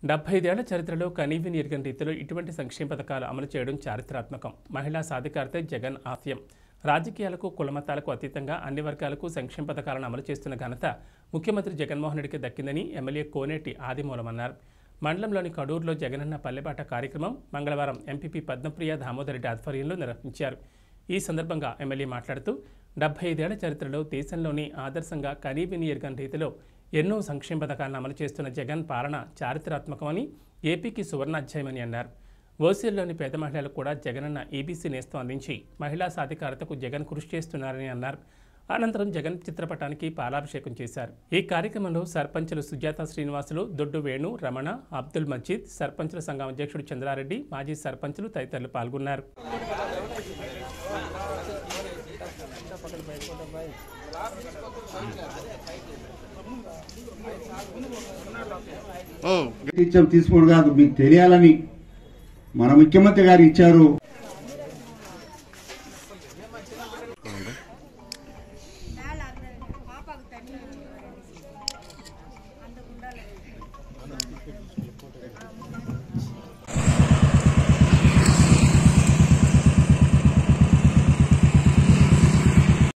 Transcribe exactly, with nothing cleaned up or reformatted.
డెబ్బై ఐదేళ్ల చరిత్రలో కనీవిని ఎరుగని రీతిలో ఇటువంటి సంక్షేమ పథకాలు అమలు చేయడం చారిత్రాత్మకం. మహిళా సాధికారతే జగన్ ఆశయం. రాజకీయాలకు కులమతాలకు అతీతంగా అన్ని వర్గాలకు సంక్షేమ పథకాలను అమలు చేస్తున్న ఘనత ముఖ్యమంత్రి జగన్మోహన్ రెడ్డికి దక్కిందని ఎమ్మెల్యే కోనేటి ఆదిమూలమన్నారు. మండలంలోని కడూరులో జగనన్న పల్లెబాట కార్యక్రమం మంగళవారం ఎంపీపీ పద్మప్రియ దామోదరెడ్డి ఆధ్వర్యంలో నిర్వహించారు. ఈ సందర్భంగా ఎమ్మెల్యే మాట్లాడుతూ డెబ్బై ఐదేళ్ల చరిత్రలో దేశంలోని ఆదర్శంగా కనీవిని ఎరుగని రీతిలో ఎన్నో సంక్షేమ పథకాలను అమలు చేస్తున్న జగన్ పాలన చారిత్రాత్మకమని, ఏపీకి సువర్ణాధ్యాయమని అన్నారు. ఓసీల్లోని పేద మహిళలకు కూడా జగనన్న ఈబీసీ నేస్తం అందించి మహిళా సాధికారతకు జగన్ కృషి చేస్తున్నారని అన్నారు. అనంతరం జగన్ చిత్రపటానికి పాలాభిషేకం చేశారు. ఈ కార్యక్రమంలో సర్పంచులు సుజాత శ్రీనివాసులు, దొడ్డు వేణు, రమణ, అబ్దుల్ మజీద్, సర్పంచుల సంఘం అధ్యక్షుడు చంద్రారెడ్డి, మాజీ సర్పంచులు తదితరులు పాల్గొన్నారు. తీసుకోడు కాదు, మీకు తెలియాలని మన ముఖ్యమంత్రి గారు ఇచ్చారు.